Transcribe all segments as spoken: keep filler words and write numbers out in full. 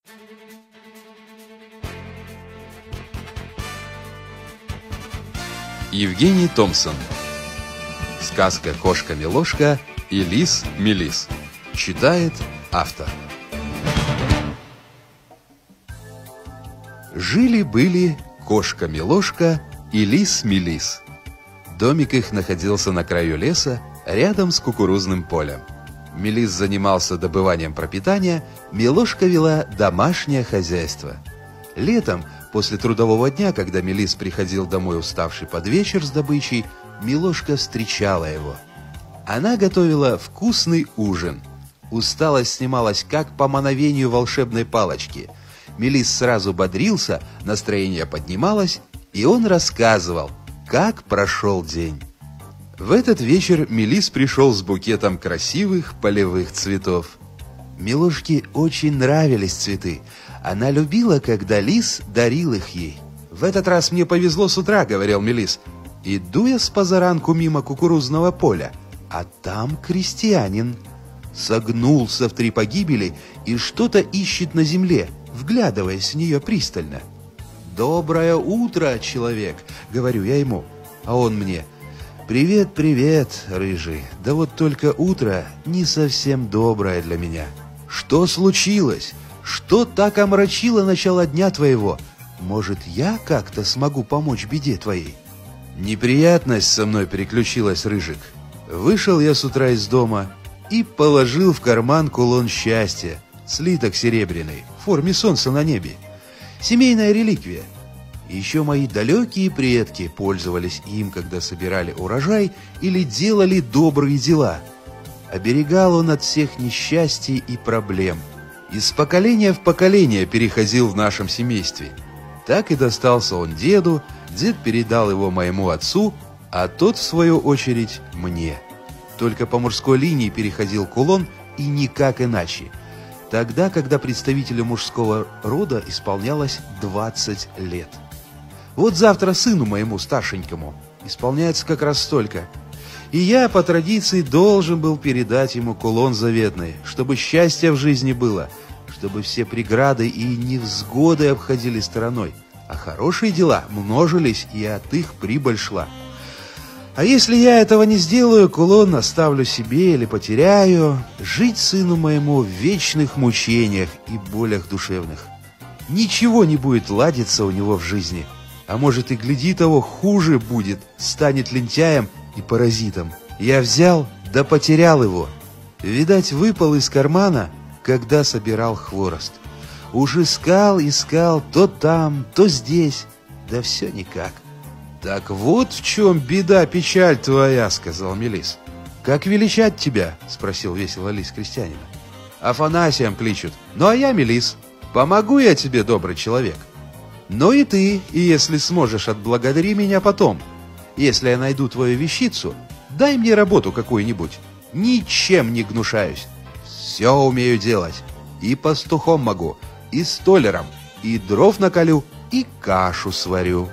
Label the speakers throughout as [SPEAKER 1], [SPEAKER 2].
[SPEAKER 1] Евгений Томпсон. Сказка «Кошка-Милошка» и «Лис-Мелис». Читает автор. Жили-были кошка-Милошка и лис-Мелис. Домик их находился на краю леса, рядом с кукурузным полем. Мелис занимался добыванием пропитания, Милошка вела домашнее хозяйство. Летом, после трудового дня, когда Мелис приходил домой уставший под вечер с добычей, Милошка встречала его. Она готовила вкусный ужин. Усталость снималась как по мановению волшебной палочки. Мелис сразу бодрился, настроение поднималось, и он рассказывал, как прошел день. В этот вечер Мелис пришел с букетом красивых полевых цветов. Милошке очень нравились цветы. Она любила, когда лис дарил их ей. «В этот раз мне повезло с утра», — говорил Мелис. «Иду я с позаранку мимо кукурузного поля, а там крестьянин. Согнулся в три погибели и что-то ищет на земле, вглядываясь в нее пристально. «Доброе утро, человек», — говорю я ему, а он мне: «Привет, привет, рыжий, да вот только утро не совсем доброе для меня. Что случилось? Что так омрачило начало дня твоего? Может, я как-то смогу помочь беде твоей?» Неприятность со мной приключилась, Рыжик. Вышел я с утра из дома и положил в карман кулон счастья, слиток серебряный, в форме солнца на небе. Семейная реликвия. Еще мои далекие предки пользовались им, когда собирали урожай или делали добрые дела. Оберегал он от всех несчастий и проблем. Из поколения в поколение переходил в нашем семействе. Так и достался он деду, дед передал его моему отцу, а тот, в свою очередь, мне. Только по мужской линии переходил кулон и никак иначе. Тогда, когда представителю мужского рода исполнялось двадцать лет. Вот завтра сыну моему старшенькому исполняется как раз столько. И я, по традиции, должен был передать ему кулон заветный, чтобы счастье в жизни было, чтобы все преграды и невзгоды обходили стороной, а хорошие дела множились, и от их прибыль шла. А если я этого не сделаю, кулон оставлю себе или потеряю, жить сыну моему в вечных мучениях и болях душевных. Ничего не будет ладиться у него в жизни, а может и, гляди того, хуже будет, станет лентяем и паразитом. Я взял да потерял его. Видать, выпал из кармана, когда собирал хворост. Уж искал, искал, то там, то здесь, да все никак. «Так вот в чем беда, печаль твоя», — сказал Мелис. «Как величать тебя?» — спросил весело лис крестьянина. «Афанасием кличут. Ну а я Мелис. Помогу я тебе, добрый человек. Но и ты, и если сможешь, отблагодари меня потом. Если я найду твою вещицу, дай мне работу какую-нибудь. Ничем не гнушаюсь. Все умею делать. И пастухом могу, и столяром, и дров наколю, и кашу сварю.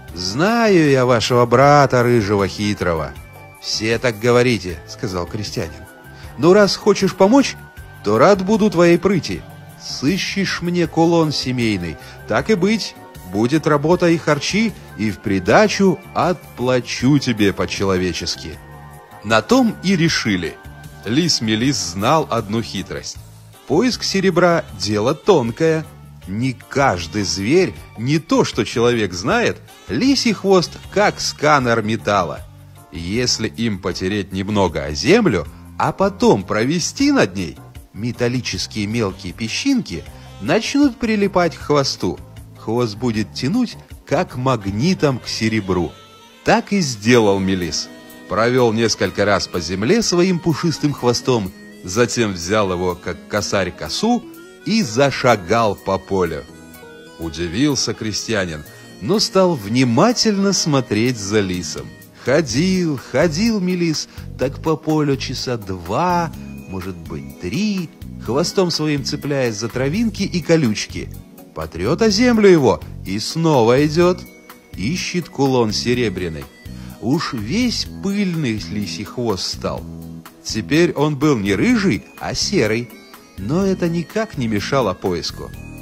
[SPEAKER 1] Знаю я вашего брата рыжего хитрого». «Все так говорите», — сказал крестьянин. «Ну, раз хочешь помочь, то рад буду твоей прыти. Сыщешь мне кулон семейный, так и быть, будет работа и харчи, и в придачу отплачу тебе по-человечески». На том и решили. Лис-Мелис знал одну хитрость. Поиск серебра — дело тонкое. Не каждый зверь, не то, что человек знает, лисий хвост как сканер металла. Если им потереть немного о землю, а потом провести над ней, металлические мелкие песчинки начнут прилипать к хвосту. Хвост будет тянуть, как магнитом к серебру. Так и сделал Мелис. Провел несколько раз по земле своим пушистым хвостом, затем взял его, как косарь, косу, и зашагал по полю. Удивился крестьянин, но стал внимательно смотреть за лисом. Ходил, ходил Мелис, так по полю часа два, может быть, три, хвостом своим цепляясь за травинки и колючки. Потрет о землю его и снова идет. Ищет кулон серебряный. Уж весь пыльный лисий хвост стал. Теперь он был не рыжий, а серый. Но это никак не мешало поиску.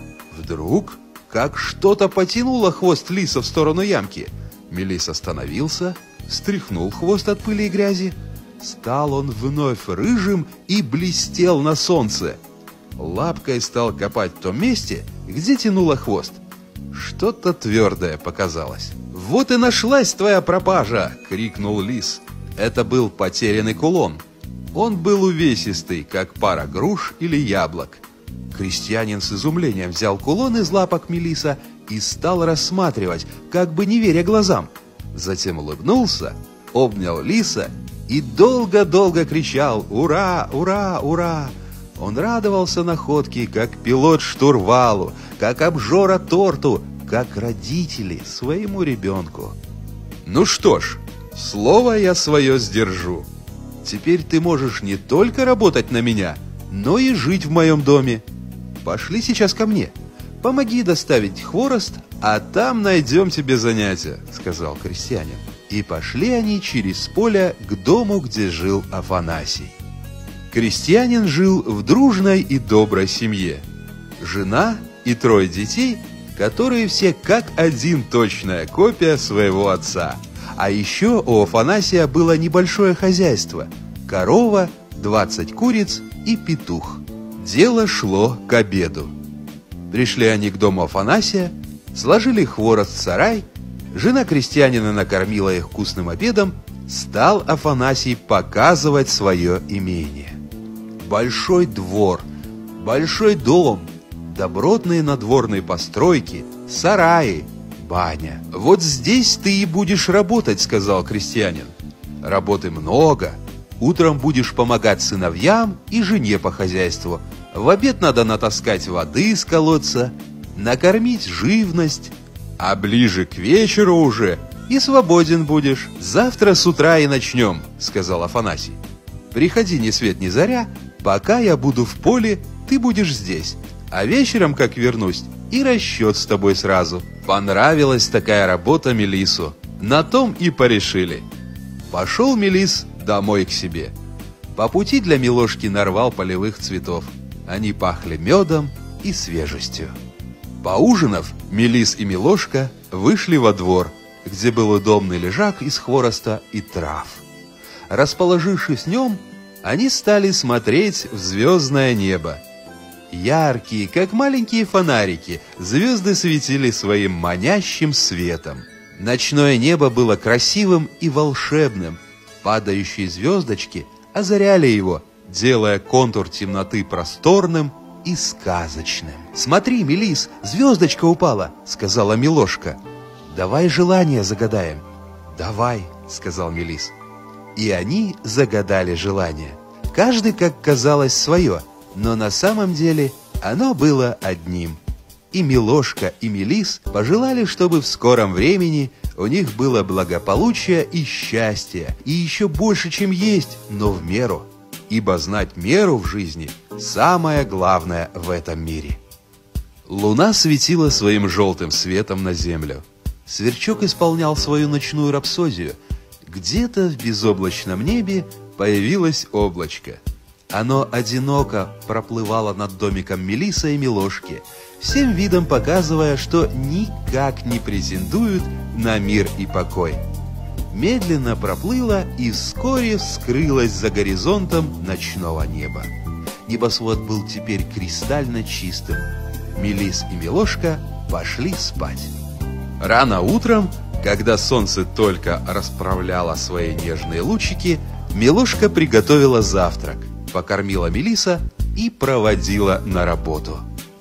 [SPEAKER 1] вдруг, как что-то потянуло хвост лиса в сторону ямки. Мелис остановился, стряхнул хвост от пыли и грязи. Стал он вновь рыжим и блестел на солнце. Лапкой стал копать в том месте, где тянуло хвост. Что-то твердое показалось. «Вот и нашлась твоя пропажа!» — крикнул лис. Это был потерянный кулон. Он был увесистый, как пара груш или яблок. Крестьянин с изумлением взял кулон из лапок Мелиса и стал рассматривать, как бы не веря глазам. Затем улыбнулся, обнял лиса и долго-долго кричал «Ура! Ура! Ура!». Он радовался находке, как пилот штурвалу, как обжора торту, как родители своему ребенку. «Ну что ж, слово я свое сдержу. Теперь ты можешь не только работать на меня, но и жить в моем доме. Пошли сейчас ко мне. Помоги доставить хворост, а там найдем тебе занятия», — сказал крестьянин. И пошли они через поле к дому, где жил Афанасий. Крестьянин жил в дружной и доброй семье. Жена и трое детей, которые все как один точная копия своего отца. А еще у Афанасия было небольшое хозяйство – корова, двадцать куриц и петух. Дело шло к обеду. Пришли они к дому Афанасия, сложили хворост в сарай, жена крестьянина накормила их вкусным обедом, стал Афанасий показывать свое имение. Большой двор, большой дом, добротные надворные постройки, сараи, баня. «Вот здесь ты и будешь работать», — сказал крестьянин. «Работы много. Утром будешь помогать сыновьям и жене по хозяйству. В обед надо натаскать воды из колодца, накормить живность, а ближе к вечеру уже и свободен будешь. Завтра с утра и начнем», — сказал Афанасий. «Приходи ни свет ни заря, пока я буду в поле, ты будешь здесь, а вечером, как вернусь, и расчет с тобой сразу». Понравилась такая работа Мелису. На том и порешили. Пошел Мелис домой к себе. По пути для Милошки нарвал полевых цветов. Они пахли медом и свежестью. Поужинав, Мелис и Милошка вышли во двор, где был удобный лежак из хвороста и трав. Расположившись в нем, они стали смотреть в звездное небо. Яркие, как маленькие фонарики, звезды светили своим манящим светом. Ночное небо было красивым и волшебным. Падающие звездочки озаряли его, делая контур темноты просторным и сказочным. «Смотри, Мелис, звездочка упала», — сказала Милошка. «Давай желание загадаем». «Давай», — сказал Мелис. И они загадали желание. Каждый, как казалось, свое, но на самом деле оно было одним. И Милошка, и Мелис пожелали, чтобы в скором времени у них было благополучие и счастье, и еще больше, чем есть, но в меру. Ибо знать меру в жизни – самое главное в этом мире. Луна светила своим желтым светом на землю. Сверчок исполнял свою ночную рапсодию. Где-то в безоблачном небе появилось облачко. Оно одиноко проплывало над домиком Мелиса и Милошки, всем видом показывая, что никак не претендуют на мир и покой. Медленно проплыло и вскоре вскрылось за горизонтом ночного неба. Небосвод был теперь кристально чистым. Мелис и Милошка пошли спать. Рано утром, когда солнце только расправляло свои нежные лучики, Милошка приготовила завтрак, покормила Мелиса и проводила на работу.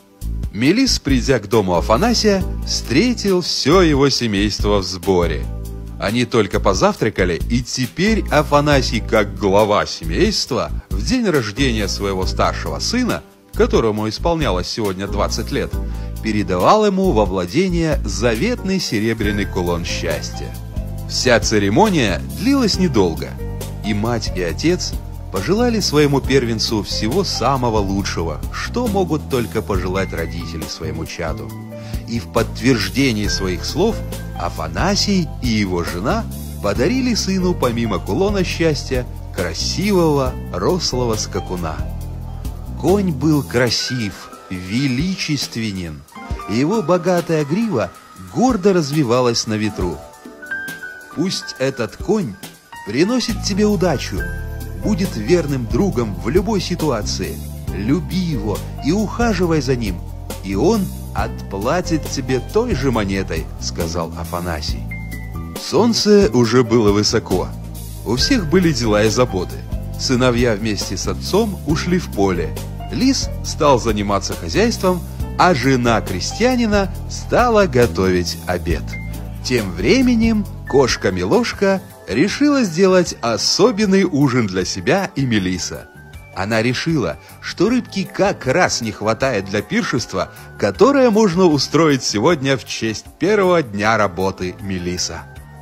[SPEAKER 1] Мелис, придя к дому Афанасия, встретил все его семейство в сборе. Они только позавтракали, и теперь Афанасий, как глава семейства, в день рождения своего старшего сына, которому исполнялось сегодня двадцать лет, передавал ему во владение заветный серебряный кулон счастья. Вся церемония длилась недолго, и мать, и отец пожелали своему первенцу всего самого лучшего, что могут только пожелать родители своему чаду. И в подтверждении своих слов Афанасий и его жена подарили сыну помимо кулона счастья красивого рослого скакуна. Конь был красив, величественен. и его богатая грива гордо развивалась на ветру. Пусть этот конь приносит тебе удачу, будет верным другом в любой ситуации. Люби его и ухаживай за ним, и он отплатит тебе той же монетой, сказал Афанасий. Солнце уже было высоко. У всех были дела и заботы. Сыновья вместе с отцом ушли в поле. Лис стал заниматься хозяйством, а жена крестьянина стала готовить обед. Тем временем кошка-милошка решила сделать особенный ужин для себя и Мелиса. Она решила, что рыбки как раз не хватает для пиршества, которое можно устроить сегодня в честь первого дня работы Мелиса.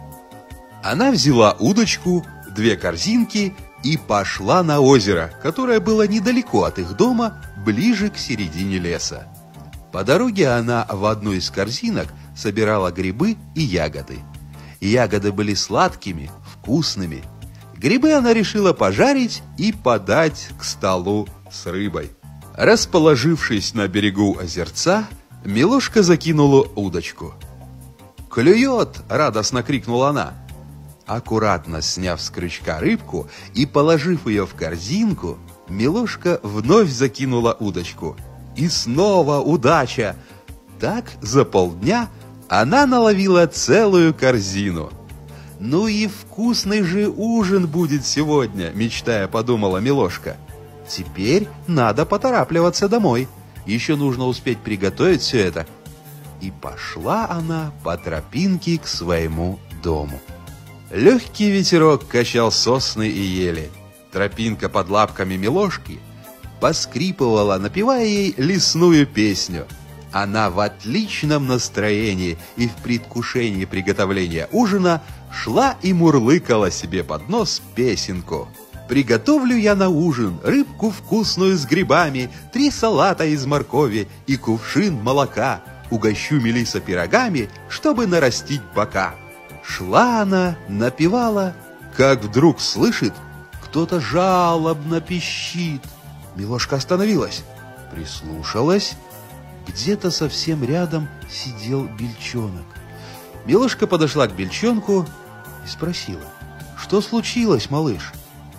[SPEAKER 1] Она взяла удочку, две корзинки и пошла на озеро, которое было недалеко от их дома, ближе к середине леса. По дороге она в одну из корзинок собирала грибы и ягоды. Ягоды были сладкими, вкусными. Грибы она решила пожарить и подать к столу с рыбой. Расположившись на берегу озерца, Милошка закинула удочку. «Клюет!» — радостно крикнула она. Аккуратно сняв с крючка рыбку и положив ее в корзинку, Милошка вновь закинула удочку. И снова удача! Так за полдня она наловила целую корзину. «Ну и вкусный же ужин будет сегодня», — мечтая подумала Милошка. «Теперь надо поторапливаться домой. Еще нужно успеть приготовить все это». И пошла она по тропинке к своему дому. Легкий ветерок качал сосны и ели. Тропинка под лапками Милошки поскрипывала, напевая ей лесную песню. Она в отличном настроении и в предвкушении приготовления ужина шла и мурлыкала себе под нос песенку. «Приготовлю я на ужин рыбку вкусную с грибами, три салата из моркови и кувшин молока. Угощу Мелиса пирогами, чтобы нарастить бока». Шла она, напевала, как вдруг слышит, кто-то жалобно пищит. Милошка остановилась, прислушалась. Где-то совсем рядом сидел бельчонок. Милошка подошла к бельчонку и спросила: «Что случилось, малыш?»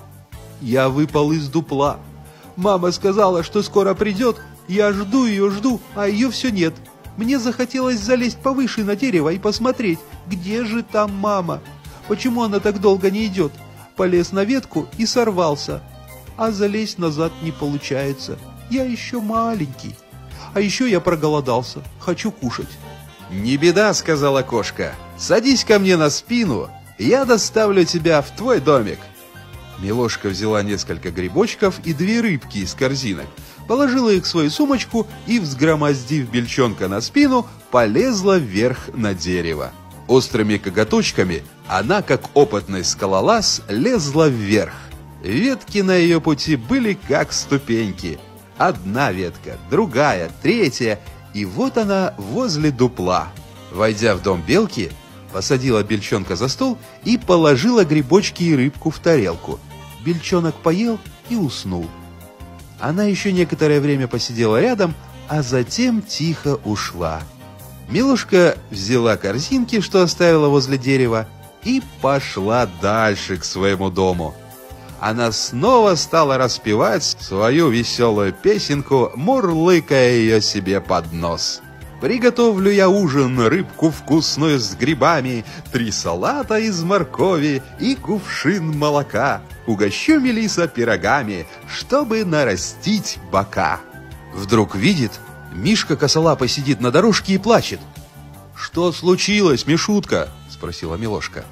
[SPEAKER 1] «Я выпал из дупла. Мама сказала, что скоро придет. Я жду ее, жду, а ее все нет. Мне захотелось залезть повыше на дерево и посмотреть, где же там мама. Почему она так долго не идет? Полез на ветку и сорвался. А залезть назад не получается. Я еще маленький. А еще я проголодался. Хочу кушать». «Не беда», — сказала кошка. «Садись ко мне на спину, я доставлю тебя в твой домик». Милошка взяла несколько грибочков и две рыбки из корзинок, положила их в свою сумочку и, взгромоздив бельчонка на спину, полезла вверх на дерево. Острыми коготочками она, как опытный скалолаз, лезла вверх. Ветки на ее пути были как ступеньки. Одна ветка, другая, третья, и вот она возле дупла. Войдя в дом белки, посадила бельчонка за стол и положила грибочки и рыбку в тарелку. Бельчонок поел и уснул. Она еще некоторое время посидела рядом, а затем тихо ушла. Милошка взяла корзинки, что оставила возле дерева, и пошла дальше к своему дому. Она снова стала распевать свою веселую песенку, мурлыкая ее себе под нос. «Приготовлю я ужин, рыбку вкусную с грибами, три салата из моркови и кувшин молока. Угощу Мелиса пирогами, чтобы нарастить бока». Вдруг видит, Мишка косолапый сидит на дорожке и плачет. «Что случилось, Мишутка?» — спросила Милошка.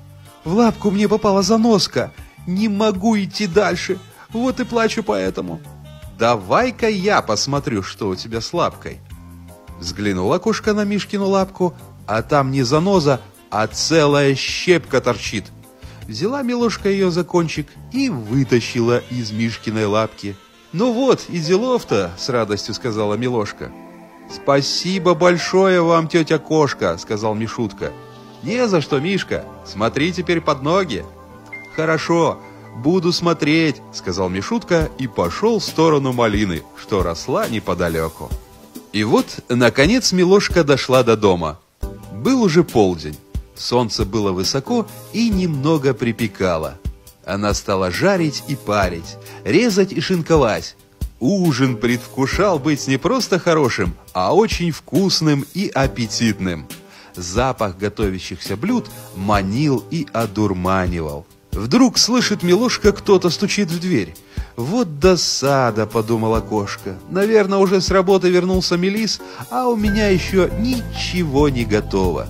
[SPEAKER 1] «В лапку мне попала заноска. Не могу идти дальше. Вот и плачу поэтому». «Давай-ка я посмотрю, что у тебя с лапкой». Взглянула кошка на Мишкину лапку, а там не заноза, а целая щепка торчит. Взяла Милошка ее за кончик и вытащила из Мишкиной лапки. «Ну вот, и делов-то», — с радостью сказала Милошка. «Спасибо большое вам, тетя кошка», — сказал Мишутка. «Не за что, Мишка, смотри теперь под ноги». «Хорошо, буду смотреть», — сказал Мишутка и пошел в сторону малины, что росла неподалеку. И вот, наконец, Милошка дошла до дома. Был уже полдень. Солнце было высоко и немного припекало. Она стала жарить и парить, резать и шинковать. Ужин предвкушал быть не просто хорошим, а очень вкусным и аппетитным. Запах готовящихся блюд манил и одурманивал. Вдруг слышит Милошка, кто-то стучит в дверь. «Вот досада», — подумала кошка. «Наверное, уже с работы вернулся Мелис, а у меня еще ничего не готово».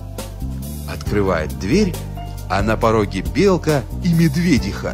[SPEAKER 1] Открывает дверь, а на пороге белка и медведиха.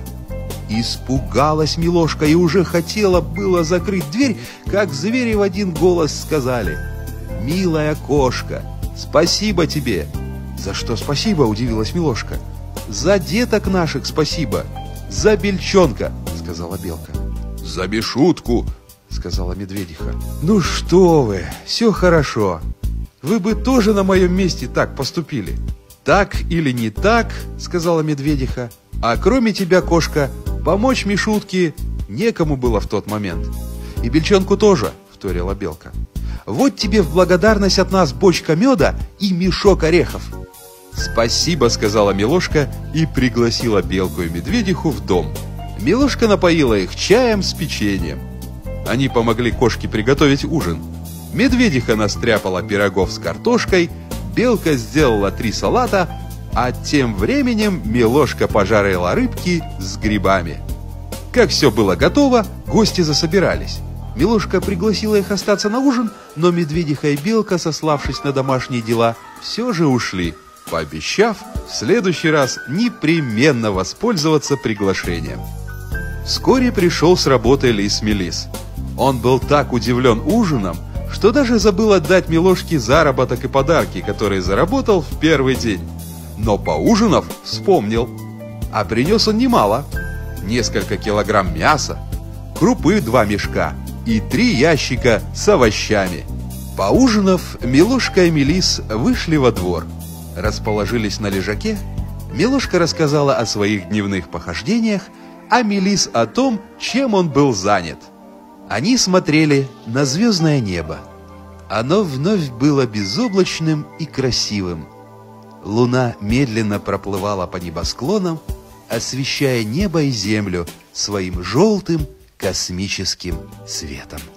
[SPEAKER 1] Испугалась Милошка и уже хотела было закрыть дверь, как звери в один голос сказали: «Милая кошка, спасибо тебе». «За что спасибо?» — удивилась Милошка. «За деток наших спасибо, за бельчонка», — сказала белка. «За Мишутку», — сказала медведиха. «Ну что вы, все хорошо. Вы бы тоже на моем месте так поступили». «Так или не так», — сказала медведиха, «а кроме тебя, кошка, помочь Мишутке некому было в тот момент. И бельчонку тоже», — вторила белка. «Вот тебе в благодарность от нас бочка меда и мешок орехов». «Спасибо», — сказала Милошка и пригласила белку и медведиху в дом. Милошка напоила их чаем с печеньем. Они помогли кошке приготовить ужин. Медведиха настряпала пирогов с картошкой, белка сделала три салата, а тем временем Милошка пожарила рыбки с грибами. Как все было готово, гости засобирались. Милошка пригласила их остаться на ужин, но медведиха и белка, сославшись на домашние дела, все же ушли, пообещав в следующий раз непременно воспользоваться приглашением. Вскоре пришел с работы лис-Мелис. Он был так удивлен ужином, что даже забыл отдать Милошке заработок и подарки, которые заработал в первый день. Но поужинав, вспомнил. А принес он немало. Несколько килограмм мяса, крупы два мешка и три ящика с овощами. Поужинав, Милошка и Мелис вышли во двор. Расположились на лежаке. Милошка рассказала о своих дневных похождениях, а Мелис о том, чем он был занят. Они смотрели на звездное небо. Оно вновь было безоблачным и красивым. Луна медленно проплывала по небосклонам, освещая небо и землю своим желтым космическим светом.